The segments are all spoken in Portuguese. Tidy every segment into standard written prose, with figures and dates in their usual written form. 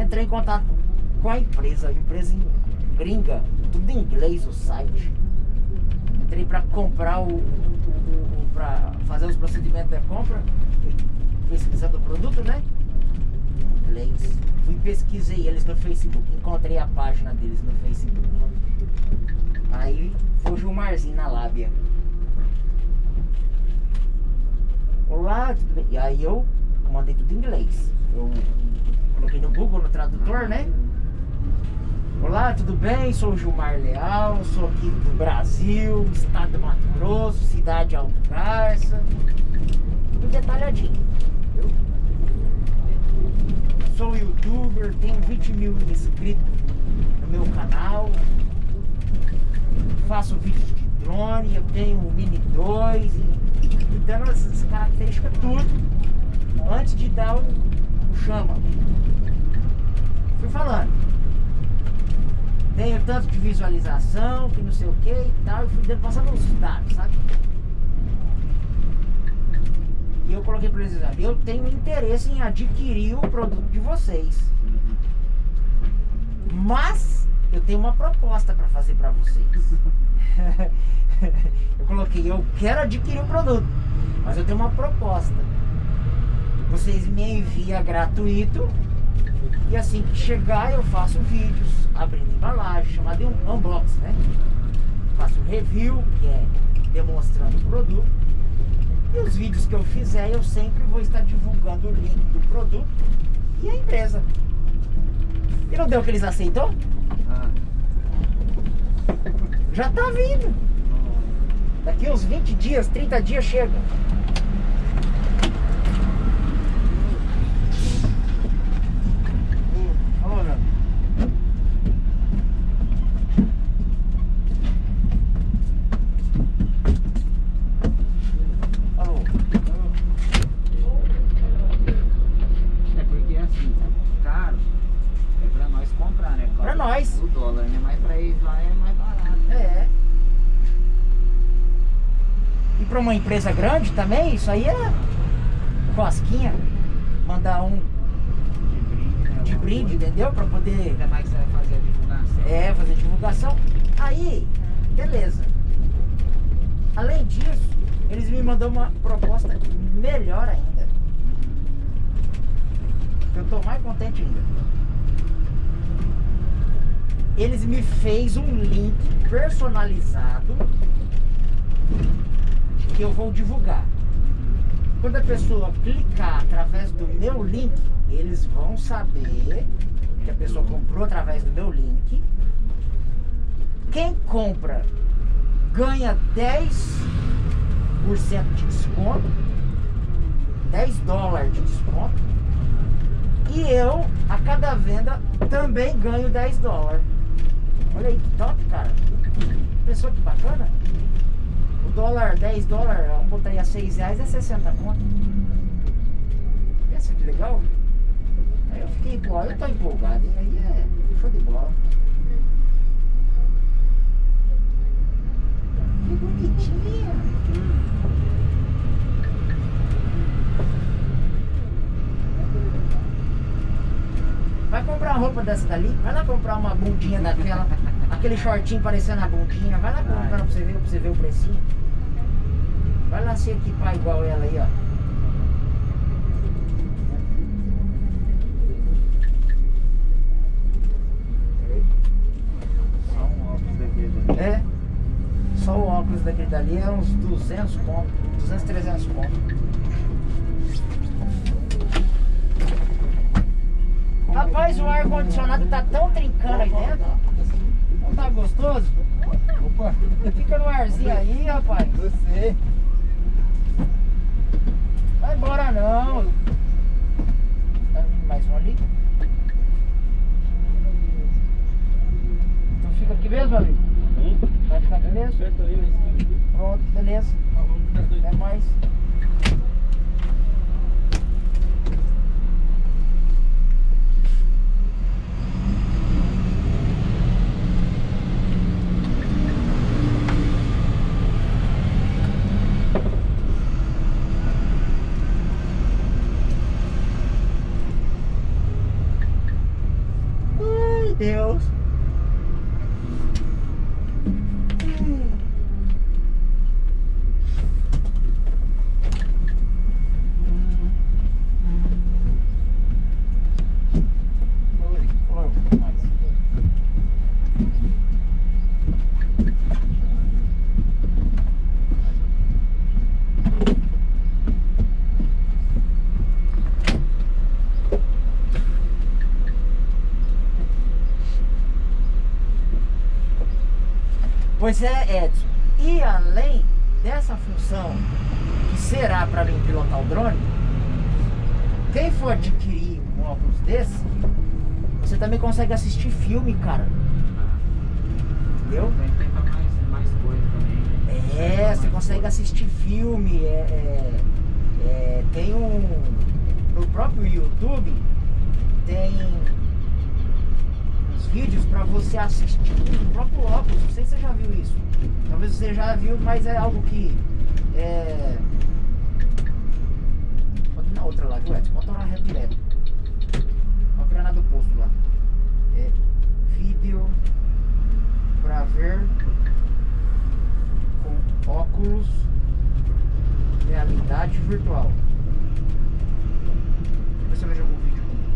Entrei em contato com a empresa gringa, tudo em inglês o site. Entrei para comprar para fazer os procedimentos da compra, pesquisando o produto, né? Em inglês. Fui pesquisei eles no Facebook, encontrei a página deles no Facebook. Aí foi o Gilmarzinho na lábia. Olá, tudo bem? E aí eu mandei tudo em inglês. Eu coloquei no Google, no tradutor, né? Olá, tudo bem? Sou o Gilmar Leal, sou aqui do Brasil, estado do Mato Grosso, cidade Alto Garça. Tudo detalhadinho. Eu sou youtuber, tenho 20 mil inscritos no meu canal. Faço vídeos de drone, eu tenho o Mini 2 e dando essas características tudo antes de dar o chama. Fui falando. Tenho tanto de visualização, que não sei o que e tal, e fui passando os dados, sabe? E eu coloquei para eles, eu tenho interesse em adquirir o produto de vocês. Mas eu tenho uma proposta para fazer para vocês. Eu coloquei, eu quero adquirir o produto, mas eu tenho uma proposta. Vocês me enviam gratuito. E assim que chegar eu faço vídeos abrindo embalagem, chamado de unboxing, né? Faço review, que é demonstrando o produto. E os vídeos que eu fizer eu sempre vou estar divulgando o link do produto e a empresa. E não deu que eles aceitou? Já tá vindo. Daqui uns 20 dias, 30 dias chega. O dólar, né? Mas pra eles lá é mais barato. É. E pra uma empresa grande também, isso aí é cosquinha. Mandar um de brinde, entendeu? Pra poder... Ainda mais que você vai fazer a divulgação. É, fazer divulgação. Aí, beleza. Além disso, eles me mandaram uma proposta melhor ainda. Eu tô mais contente ainda. Eles me fez um link personalizado que eu vou divulgar. Quando a pessoa clicar através do meu link, eles vão saber que a pessoa comprou através do meu link. Quem compra ganha 10% de desconto, 10 dólares de desconto. E eu, a cada venda, também ganho 10 dólares. Olha aí que top, cara. Pensou que bacana? O dólar, 10 dólares, vamos botar aí a 6 reais, é 60 conto. Pensa que legal. Aí eu fiquei, pô, eu tô empolgado. Aí é show de bola. Que bonitinha. Vai comprar uma roupa dessa dali, vai lá comprar uma bundinha daquela, aquele shortinho parecendo a bundinha, vai lá comprar pra você ver o precinho. Vai lá se equipar igual ela aí, ó. Só um óculos daquele. É, só o óculos daquele dali é uns 200 conto, 200, 300 conto. Rapaz, o ar-condicionado tá tão trincando aí dentro. Não tá gostoso? Opa! Fica no arzinho aí, rapaz. Você! Vai embora não. Tá vindo mais um ali? Então fica aqui mesmo, amigo? Vai ficar aqui mesmo? Pronto, beleza. Até mais. Deus. Pois é, Edson. E além dessa função que será para mim pilotar o drone, quem for adquirir um óculos desse, você também consegue assistir filme, cara. Entendeu? Tem mais coisa também. É, você consegue assistir filme. Tem no próprio YouTube tem uns vídeos para você assistir no próprio óculos. Não sei se você já viu isso. Talvez você já viu, mas é algo que pode ir na outra lá, viu, Edson? Bota lá reto direto. Não virar nada do posto lá. Vídeo para ver com óculos realidade virtual. Deixa eu ver se eu vejo algum vídeo comigo.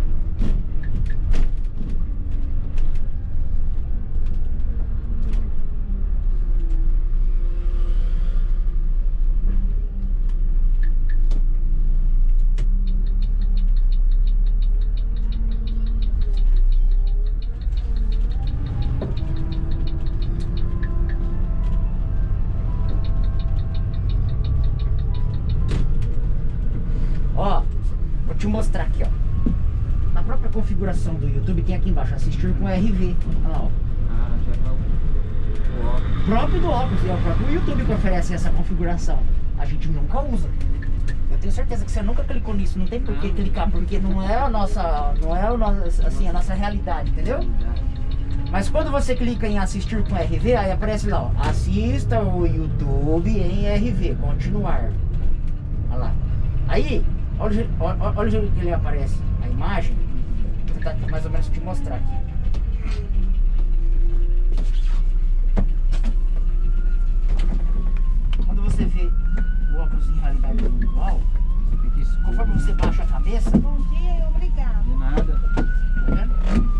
Ó, vou te mostrar aqui, ó. Na própria configuração do YouTube tem aqui embaixo, assistir com RV. Olha lá, ó. Já é o óculos. Próprio do óculos, é o próprio YouTube que oferece essa configuração. A gente nunca usa. Eu tenho certeza que você nunca clicou nisso, não tem por que clicar, porque não é a nossa, assim, a nossa realidade, entendeu? Mas quando você clica em assistir com RV, aí aparece lá, ó, assista o YouTube em RV, continuar. Olha lá. Aí, olha o jeito que ele aparece, a imagem. Vou tentar mais ou menos te mostrar aqui. Quando você vê o óculos em realidade virtual, conforme você baixa a cabeça, Bom dia e obrigado. De nada. tá vendo?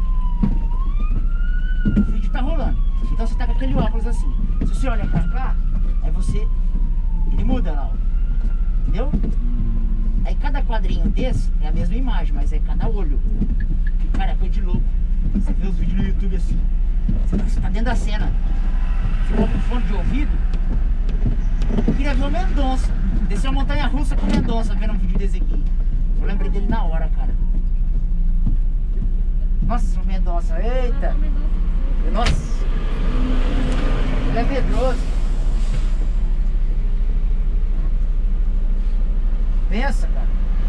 O vídeo tá rolando. Então você tá com aquele óculos assim. Se você olha pra cá, aí ele muda lá, ó. Entendeu? Aí cada quadrinho desse é a mesma imagem, mas é cada olho. Cara, é coisa de louco. Você vê os vídeos no YouTube assim. Você tá dentro da cena. Você coloca um fone de ouvido. Eu queria ver o Mendonça. Desceu a montanha russa com o Mendonça vendo um vídeo desse aqui. Eu lembrei dele na hora, cara. Nossa, o Mendonça, eita! Nossa! Ele é medroso. Pensa, cara.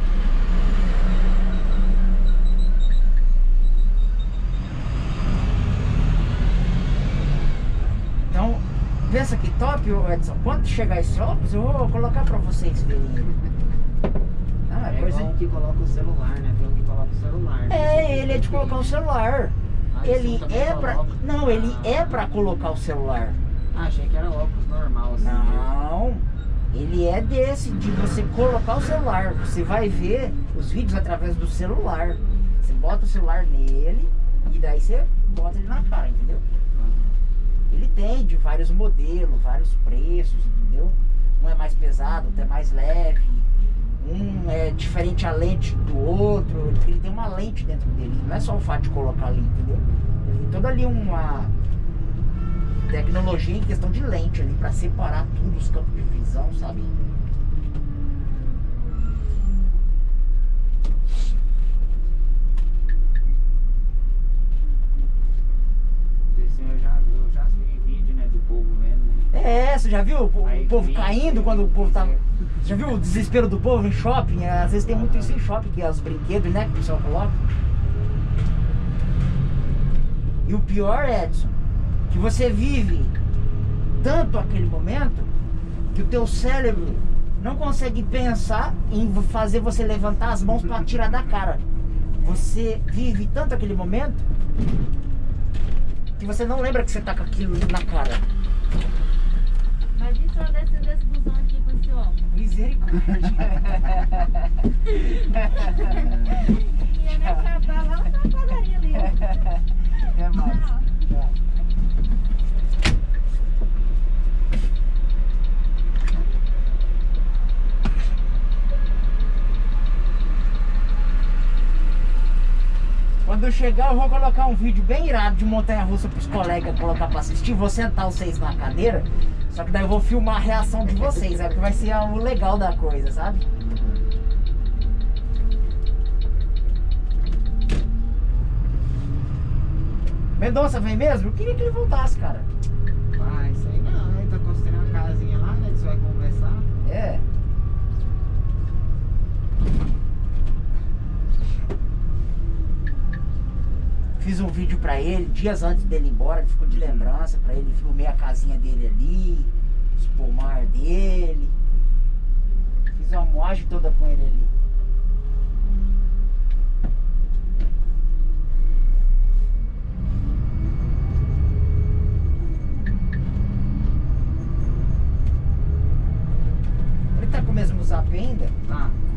Então, pensa que top, Edson. Quando chegar esse óculos, eu vou colocar pra vocês verem ele. Não, É igual um que coloca o celular, né? Tem um que coloca o celular. Ele é de colocar o celular. Ele é pra... Não, ele é pra colocar o celular. Achei que era óculos normal, assim. Não, ele é desse, de você colocar o celular. Você vai ver os vídeos através do celular. Você bota o celular nele e daí você bota ele na cara, entendeu? Ele tem de vários modelos, vários preços, entendeu? Um é mais pesado, outro é mais leve. Um é diferente a lente do outro. Ele tem uma lente dentro dele. Não é só o fato de colocar ali, entendeu? Ele tem toda ali uma tecnologia em questão de lente ali pra separar tudo, os campos de visão, sabe? Eu já vi vídeo, né, do povo vendo, né? Você já viu o Aí, povo vídeo, caindo quando o povo tá... é. Já viu o desespero do povo em shopping? Às vezes tem muito isso em shopping, que é os brinquedos, né, que o pessoal coloca. E o pior, Edson, que você vive tanto aquele momento que o teu cérebro não consegue pensar em fazer você levantar as mãos para tirar da cara. Você vive tanto aquele momento Que você não lembra que você tá com aquilo na cara. Mas e se eu descer desse busão aqui com esse homem? Misericórdia. Ia me acabar lá na padaria ali. É mais. Tá. Quando eu chegar, eu vou colocar um vídeo bem irado de montanha-russa pros colegas colocar pra assistir. Vou sentar vocês na cadeira, só que daí eu vou filmar a reação de vocês, que vai ser o legal da coisa, sabe? Mendonça vem mesmo? Eu queria que ele voltasse, cara. Vai, isso aí não. Ele tá construindo uma casinha lá, né? Que você vai conversar. É. Fiz um vídeo pra ele, dias antes dele ir embora, ele ficou de lembrança pra ele, filmei a casinha dele ali, os pomar dele. Fiz uma moagem toda com ele ali. Ele tá com o mesmo zap ainda? Tá.